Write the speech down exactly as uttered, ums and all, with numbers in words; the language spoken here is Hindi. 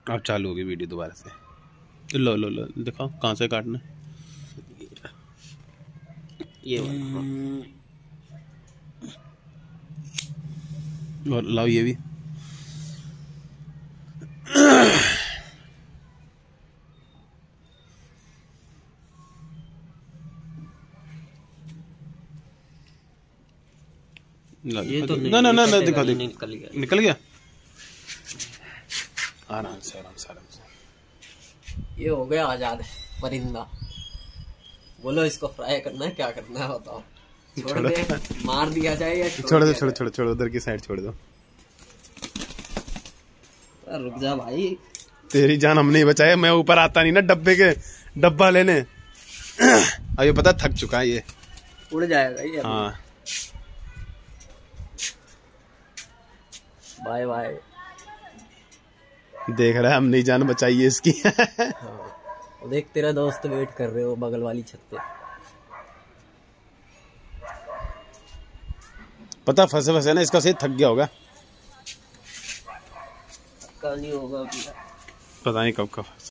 अब चालू होगी वीडियो दोबारा से। लो लो लो दिखाओ कहाँ से काटना। ये और लाओ ये भी। ये तो ना ना ना ना दिखा दे। निकल गया निकल गया आराम से आराम से आराम से। ये हो गया आजाद परिंदा। बोलो इसको फ्राई करना है क्या करना है बताओ। छोड़ दे, मार दिया जाए या छोड़ दो छोड़ छोड़ छोड़ उधर की साइड छोड़ दो। रुक जा भाई, तेरी जान हम नहीं बचाए। मैं ऊपर आता नहीं ना डब्बे के डब्बा लेने। अब ये पता थक चुका है ये, उड़ जाएगा ये। हाँ बाय बाय। देख रहा है हम नहीं जान बचाइए इसकी। हाँ। देख तेरा दोस्त वेट कर रहे हो बगल वाली छत पे। पता फंसे फंसे ना इसका सही थक गया होगा। नहीं होगा पता नहीं कब कब